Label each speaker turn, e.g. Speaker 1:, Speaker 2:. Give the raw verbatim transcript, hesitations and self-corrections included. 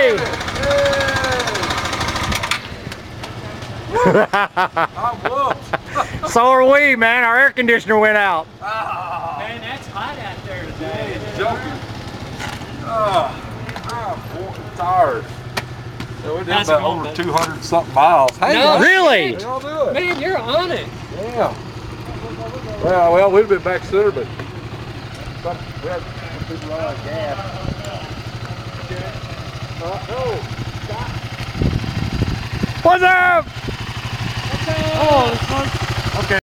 Speaker 1: Hey!
Speaker 2: I'm whooped.
Speaker 1: So are we, man. Our air conditioner went out.
Speaker 2: Oh,
Speaker 3: Man, that's hot out there today.
Speaker 2: he's joking. Oh, I'm tired. So we did
Speaker 3: How's it
Speaker 2: about
Speaker 3: going,
Speaker 2: over
Speaker 3: bud?
Speaker 2: two hundred something miles. Hey,
Speaker 3: No,
Speaker 2: y'all-
Speaker 1: Really?
Speaker 2: y'all do it?
Speaker 3: Man, you're on it.
Speaker 2: Yeah. Well, well, we'd have been back sooner, but some, we had some people run out of gas. Uh, oh,
Speaker 1: What's up?
Speaker 3: Oh, this one.
Speaker 1: Okay.